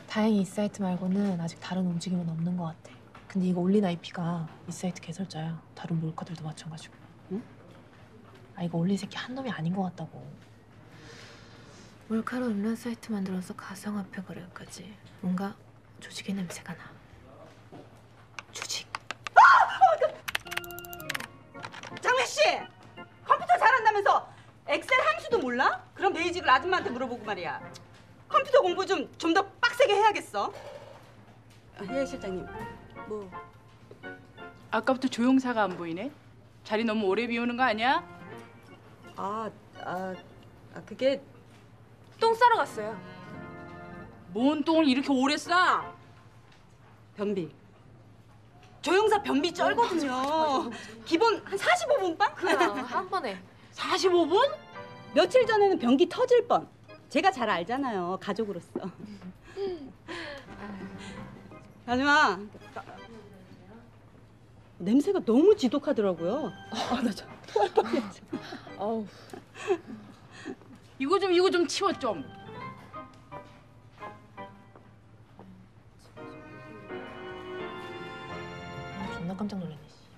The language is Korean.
다행히 이 사이트 말고는 아직 다른 움직임은 없는 것 같아. 근데 이거 올린 IP가 이 사이트 개설자야. 다른 몰카들도 마찬가지고. 응? 아 이거 올린 새끼 한 놈이 아닌 것 같다고. 몰카로 음란 사이트 만들어서 가상화폐 거래까지. 뭔가 조직의 냄새가 나. 조직. 장미 씨! 컴퓨터 잘한다면서 엑셀 함수도 몰라? 그럼 베이직을 아줌마한테 물어보고 말이야. 컴퓨터 공부 좀 더 빡세게 해야겠어. 예, 실장님. 뭐? 아까부터 조용사가 안 보이네. 자리 너무 오래 비우는 거 아니야? 그게 똥 싸러 갔어요. 뭔 똥을 이렇게 오래 싸? 변비. 조영사 변비 쩔거든요. 기본 한 45분 빵? 그럼 한 번에. 45분? 며칠 전에는 변기 터질 뻔. 제가 잘 알잖아요, 가족으로서. 아줌마, 냄새가 너무 지독하더라고요. 나 저 토할 뻔했어. 어우. 이거 좀 치워 좀. 존나 깜짝 놀랐네.